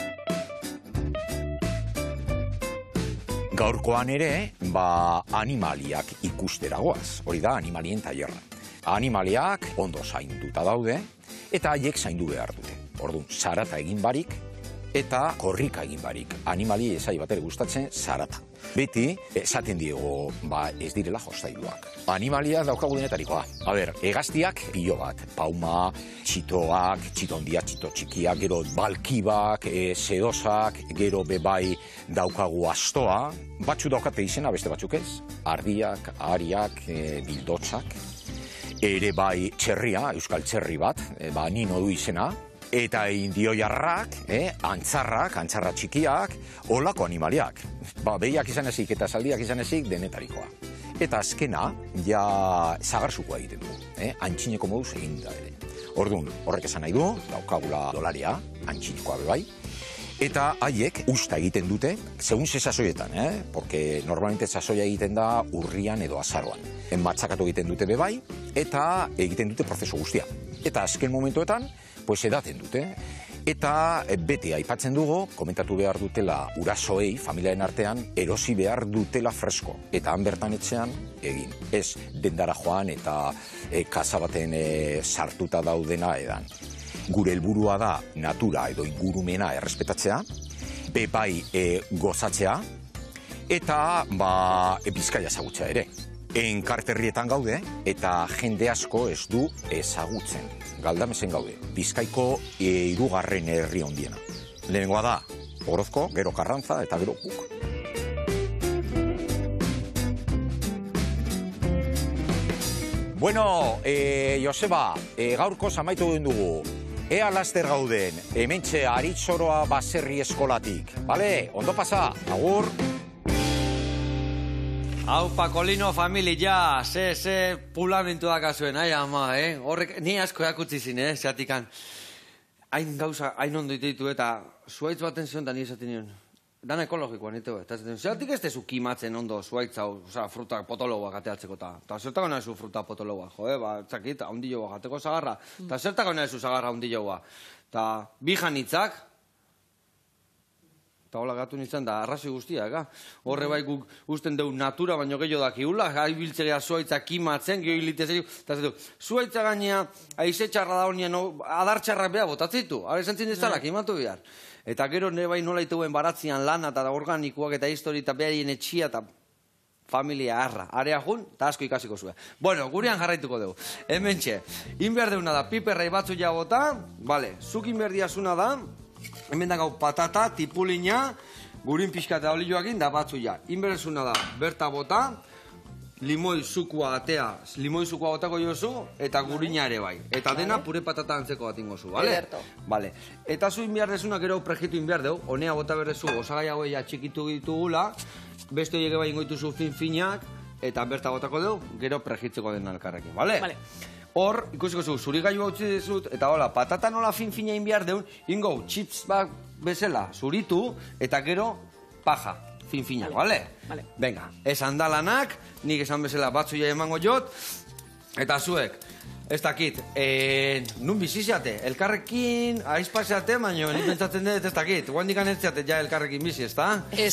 Gaurkoan ere, ba, animaliak ikusteragoaz. Hori da, animalien tailerra. Animaliak ondo zainduta daude, eta haiek zaindu behar dute. Orduan, zarata egin barik, eta korrika egin barik. Animali ezai batere gustatzen, zarata. Beti, esaten diego, ba, ez direla jostailuak. Animalia daukagu denetarikoa. A ber, hegaztiak pilo bat. Pauma, txitoak, txito handiak, txito txikiak, gero balkibak, e, sedosak, gero bebai daukagu astoa. Batzu daukate izena, beste batzuk ez. Ardiak, ariak, e, bildotsak. Ere bai txerria, euskal txerri bat, e, ba, nino du izena. Eta indioiarrak, eh, antzarrak, antzarra txikiak, olako animaliak. Ba, behiak izan ezik eta zaldiak izan ezik denetarikoa. Eta azkena, ja zagarsukoa egiten du, eh, antxineko moduz egin da ere. Orduan, horrek esan nahi du, daukagula dolaria, antxinikoa bebai, eta haiek usta egiten dute, segun ze sasoietan, eh? Porque normalmente sasoia egiten da urrian edo azaroan. Enbatzakatu egiten dute bebai, eta egiten dute prozesu guztia. Eta azken momentuetan, pues edaten dute. Eta beti aipatzen dugu, komentatu behar dutela urasoei, familiaren artean, erosi behar dutela fresko. Eta han bertan etxean egin. Ez dendara joan eta e, kasa baten e, sartuta daudena edan. Gure helburua da natura edo ingurumena errespetatzea, bebai e, gozatzea, eta ba, e, Bizkaia ezagutzea ere. Enkarterrietan gaude, eta jende asko ez du ezagutzen. Galdamesen gaude, Bizkaiko e, hirugarren herri handiena. Lehenengoa da, Orozko, gero Karrantza, eta gero guk. Bueno, e, Joseba, e, gaurko zamaitu duen dugu. Ea laster gauden, hementxe Aritzoroa baserri eskolatik. Bale, ondo pasa, agur. Hau, Pakolino familia, ze, ze pulamentu dakazuen, ai ama, eh? Horrek, ni asko jakutzi zin, eh, zeatikan. Hain gauza, hain ondo ditu eta zuaitz baten zion da ni esaten nion. Dana ekologikoa, nite bat. Zeatik ez tezu kimatzen ondo zuaitz hau, oza, fruta potologoa gateatzeko eta. Eta zertako nahi zu fruta potologoa, jo, eh? Ba, txakit, haundilloa gateko zagarra. Eta zertako nahi zu zagarra haundilloa. Eta bi janitzak, eta hola gatu nintzen da, arrazoi guztia, ega? Horre bai guk usten dugu natura, baino gehiago dakiula, gai biltzea zuaitza kimatzen, gehi litezei, eta zetu, zuaitza gainea, aize txarra da honien, adar txarrak beha botatzitu, hara esan zindezala, kimatu behar. Eta gero nire bai nola ituen baratzean lana, eta organikoak, eta histori, eta beharien etxia, eta familia harra. Area jun, eta asko ikasiko zuen. Bueno, gurean jarraituko dugu. Hemen txe, inber deuna da, piperrei batzu jagota, bale, zuk inber diazuna da, hemen da gau patata, tipulina, gurin pixka eta olioakin da batzu ja. Inberezuna da, berta bota, limoi zukua atea, limoi zukua botako jozu, eta gurina ere bai. Eta dena pure patata antzeko bat ingozu, bale? Bale. Eta zu inbiardezuna gero prejitu inbiardeu, honea bota berrezu, osagai hauei txikitu ditugula, beste horiek bai ingoituzu fin-finak, eta berta botako deu, gero prejitzeko den alkarrekin, bale? Bale. Hor, ikusiko zu, zuri gaiu hau txidezut, eta hola, patata nola fin-fina inbiar deun, ingo, chips bat bezala, zuritu, eta gero, paja, fin-fina, bale? Bale. Venga, esan da lanak, nik esan bezala batzuia emango jot, eta zuek, ez dakit, e, nun biziziate, elkarrekin, aizpaseate, baina nik pentsatzen dut ez dakit, guandikan ez ziate ja elkarrekin bizi, ez da? Ez,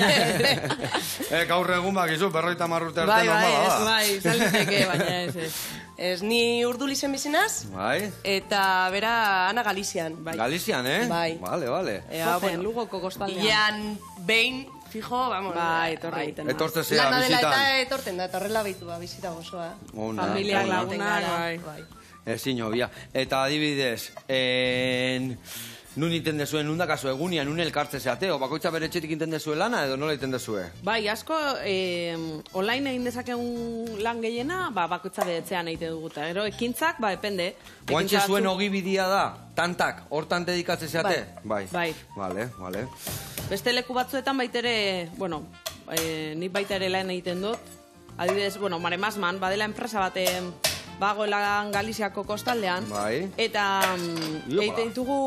eh? Gaur egun bakizu, berroita marrurte arte normala da. Bai, bai, ez, zaliteke, baina ez, ez. Ez, ni Urdulizen bizinaz, bai. Eta bera Ana Galizian. Bai. Galizian, eh? Bai. Vale, vale. Ea, bueno, Lugoko kostaldean. Ian, behin, fijo, vamos. Bai, etorre egiten. Etorte zea, Lana dela bizitan. eta etorten da, eta horrela behitu ba, bizita gozoa. Familiak lagunak, bai. Ezin hobia. Eta adibidez, en... nun iten dezue, nun dakazu egunia, nun elkartze zeate, o bakoitza bere etxetik iten dezue lana, edo nola iten dezue? Bai, asko, eh, online egin dezakegun lan gehiena, ba, bakoitza beretzean egite duguta. Gero, ekintzak, ba, depende. Guantxe zuen ogibidia da, tantak, hortan dedikatze zeate? Bai. Bai. Vale, vale. Beste leku batzuetan baitere, bueno, eh, nik baita ere lan egiten dut. Adibidez, bueno, Mare Masman, badela enpresa baten bagoela Galiziako kostaldean. Bai. Eta mm, egiten ditugu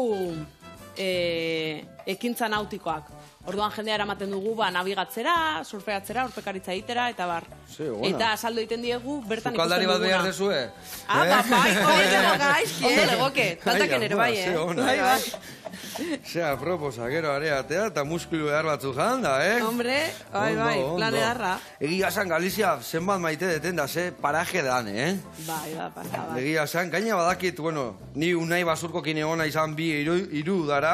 e, ekintza nautikoak. Orduan jendea eramaten dugu, ba, nabigatzera, surfeatzera, urpekaritza egitera, eta bar. Sí, bueno. Eta saldo egiten diegu, bertan ikusten duguna. Sukaldari bat behar dezue? Ah, ba, bai, hori dago gaizki, eh? Ondo legoke, tantaken ere bai, eh? Bai, bai. Zea, proposa, gero areatea, eta muskulu behar batzu janda, eh? Hombre, bai, bai, plan edarra. Egia zan, Galizia, zenbat maite deten da, ze paraje dan, eh? Bai, da, pasa, bai. Egia zan, gaina badakit, bueno, ni unai basurko kinegona izan bi iru, iru dara,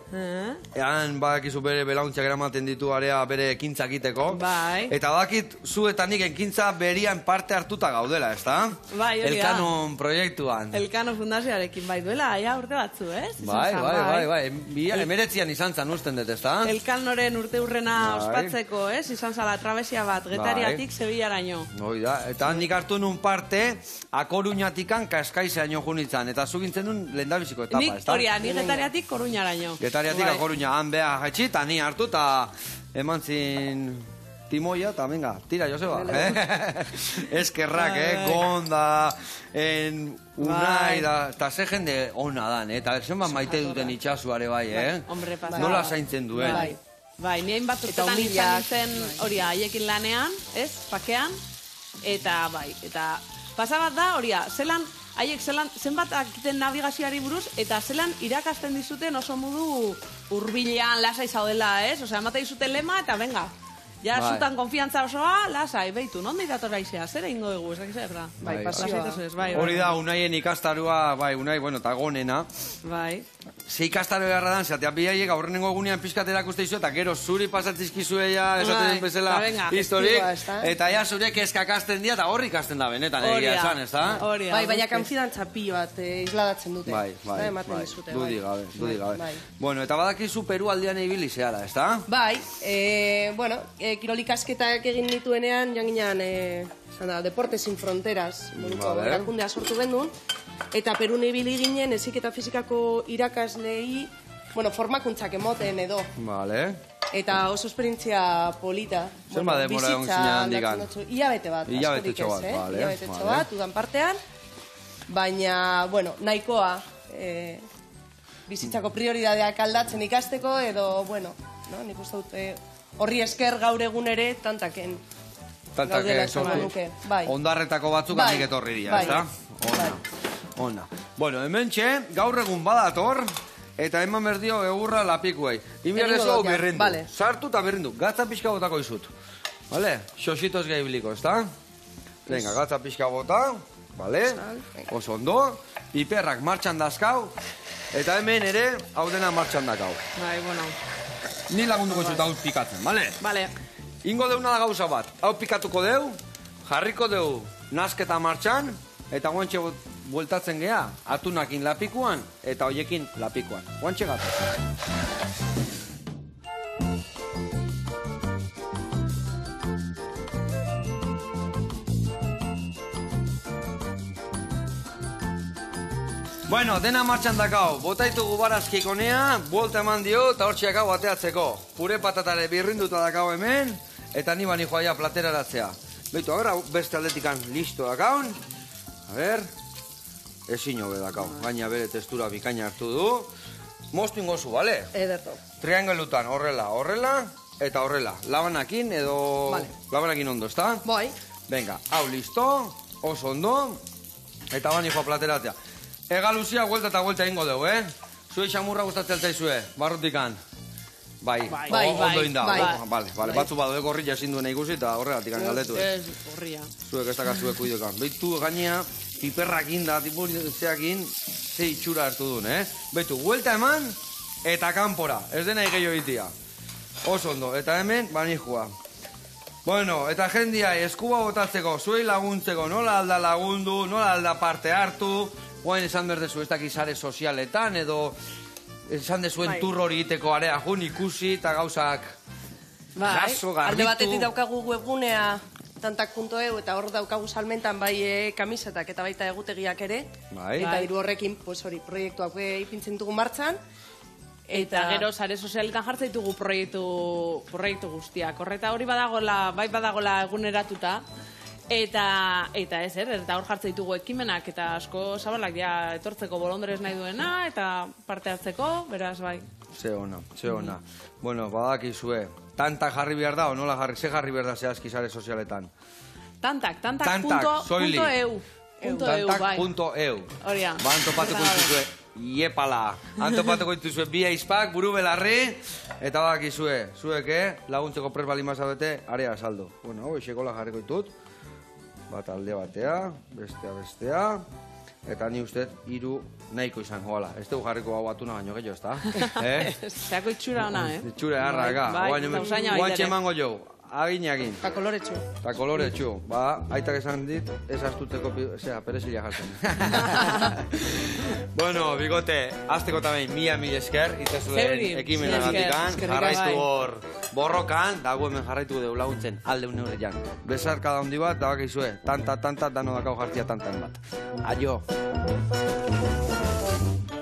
ean badakizu bere belauntxak eramaten ditu area bere ekintza egiteko. Bai. Eta badakit zu eta nik ekintza berian parte hartuta gaudela, ez da? Bai, hori da. Elkanon proiektuan. Elkano fundazioarekin bai duela, ja urte batzu, ez? Bai, bai, bai, bai. Bia, emeretzian izan zan usten dut, ez da? Elkanoren urte hurrena Bai. ospatzeko, ez? Izan zala trabesia bat, Getariatik Sevillaraino. Hoi da, eta nik hartu nun parte, Akoruñatikan Kaskaizeaino junitzan, eta zugintzen nun lehendabiziko etapa, Nik, ez da? hori, ni Getariatik Koruñaraino. Getariatik Bai. Akoruña, han beha jetxi, eta ni hartu, eta eman zin timoia, eta venga, tira, Joseba. Eskerrak, eh, Gonda, en Unai, eta ze jende ona dan, eh? Eta zenbat maite duten itxasuare bai, eh? Hombre, pasa. Nola zaintzen duen. Bai, bai, nien bat urtetan izan nintzen hori haiekin lanean, ez, pakean, eta bai, eta pasa bat da, hori, zelan, haiek zelan, zenbat akiten navigazioari buruz, eta zelan irakasten dizuten oso modu hurbilean lasai zaudela, ez? Osea, emate dizuten lema, eta venga, ja, Bai. zutan konfiantza osoa, lasai, beitu, nondi datora izea, zer egingo dugu, ez dakit zer da? Bai, Bai, pasioa. Lasaitasunez, bai, Hori bai. da, Unaien ikastarua, bai, Unai, bueno, eta gonena. Bai. Ze ikastaro beharra dan, zeatea biaiek aurrenengo egunean pizkat erakuste izu, eta gero zuri pasatzizkizuea, esaten den bezala, Bai, venga. historik, Aktiboa, ezta? eta ja zurek eskakasten dira, eta horri ikasten da benetan, Hori egia da, esan, ez da? hori da. Bai, baina guztiz. kanfidantza pilo bat eh, isladatzen dute. Bai, bai, Da, ematen bai, dizute, dudi bai. gabe, dudi gabe. Bai. Bueno, eta badakizu Peru aldean ibili zehala, ez da? Bai, e, bueno, e, kirol ikasketak egin nituenean, joan ginean, e, zan da, Deportes Sin Fronteras, moduko Vale. erakundea sortu gendun, eta Perun ibili ginen heziketa fisikako irakaslei, bueno, formakuntzak emoten edo, Vale. eta oso esperientzia polita. Zenbat denbora egon zinen handikan? aldatzen dutzu. Hilabete bat, Hilabetetxo askorik ez, bat, vale, eh? Hilabetetxo vale. bat, udan partean, baina, bueno, nahikoa, e, bizitzako prioridadeak aldatzen ikasteko, edo, bueno, no? Nik uste dut, eh, horri esker gaur egun ere tantaken. Tantak gaudela sortu. esango nuke, bai. Ondarretako batzuk Bai, handik etorri dira, bai, ez da? Ona, ona. Bueno, hemen txe, gaur egun badator, eta eman berdio egurra lapikuei. Inbiarrezo Egingo dut, ja, berrindu. vale. Sartu eta berrindu. Gatza pixka botako izut. Vale? Xoxitos gaibiliko, ez da? Venga, gatza pixka bota. Vale? Oso ondo. Piperrak martxan dazkau. Eta hemen ere, hau dena martxan dakau. Bai, bueno. Ni lagunduko izut hau pikatzen, vale? Vale. Ingo deuna da gauza bat. Hau pikatuko deu, jarriko deu nasketa martxan, eta guantxe bueltatzen gea, atunakin lapikuan, eta hoiekin lapikuan. Guantxe gatoz. Bueno, dena martxan dakau, botaitugu barazkik honea, buelta eman dio, eta hortxiak hau ateatzeko. Pure patatare birrinduta dakau hemen, eta ni bani joaia plateraratzea. Beitu, a ber, hau beste aldetikan listo dakaun. A ber, ezin hobe dakau, gaina bere testura bikaina hartu du. Moztu ingozu, bale? Ederto. Triangelutan, horrela, horrela, eta horrela. Labanakin edo... Vale. Labanakin ondo, ezta? Bai. Venga, hau listo, oso ondo, eta bani joa plateratzea. Ega luzia, vuelta eta vuelta ingo dugu, eh? Zue xamurra gustatzen altaizue, barrutikan. Bai, Bai, o- bai, ondo bai, inda. bai. Vale, vale, Bai. batzu badu, gorria ezin duena ikusi eta horregatik galdetu. eh? Ez, horria. Zuek ez dakazuek kuidokan. Beitu gainea, piperrakin da, tipurizeakin, ze itxura hartu duen, eh? Beitu, vuelta eman, eta kanpora. Ez dena gehiago itia. Oso ondo, eta hemen, bani joa. Bueno, eta jendia, eskuba botatzeko, zuei laguntzeko, nola alda lagundu, nola alda parte hartu, guain esan berdezu ez dakiz sare sozialetan, edo esan dezuen Bai. tur hori iteko area jun ikusi, eta gauzak Bai. jaso, garbitu. Alde batetik daukagu webgunea tantak puntu e u, eta hor daukagu salmentan bai e, kamisetak eta baita egutegiak ere. Bai. Eta Bai. hiru horrekin, pues hori, proiektuak e, ipintzen dugu martxan. Eta gero sare sozialetan jartzen ditugu proiektu, proiektu guztiak. Horreta hori badagola, bai badagola eguneratuta. Eta, eta ez, er, eta hor jartzen ditugu ekimenak, eta asko zabalak ja etortzeko bolondrez nahi duena, eta parte hartzeko, beraz, bai. Ze ona, ze ona. Bueno, badakizue, tanta jarri behar da, o nola jarri, ze jarri behar da zehazki sare sozialetan. Tantak, tantak, Tantak, punto, soilik. punto eu. Punto eu, bai. Tantak punto eu. Hori da. Ba, antopatuko dituzue, iepala. Antopatuko dituzue bi aizpak, buru belarri, eta badakizue, zuek, eh, laguntzeko prest bali mazabete, area saldo. Bueno, hau, esekola jarriko ditut. Bat alde batea, bestea bestea, eta ni uste hiru nahiko izan joala. Ez dugu jarriko hau atuna baino gehiago, ez da? Eh? Zeako itxura ona, eh? Itxure harraka. Bai, Guain eta usaina baita guantxe ere. emango jo, aginakin. Eta koloretxu. Eta kolore txu. Ba, aitak esan dit, ez astuteko, zera, perezila jartzen. Bueno, bigote, azteko tamen mila mila esker, itezuen Zeuri, ekimena mila esker, gatikan, eskerrik jarraitu asko. hor borrokan, dago hemen jarraitu dugu laguntzen alde uneurrean. Besarka da handi bat, da bakizue, tanta, tanta, dano dakau jartzia tantan bat. Aio!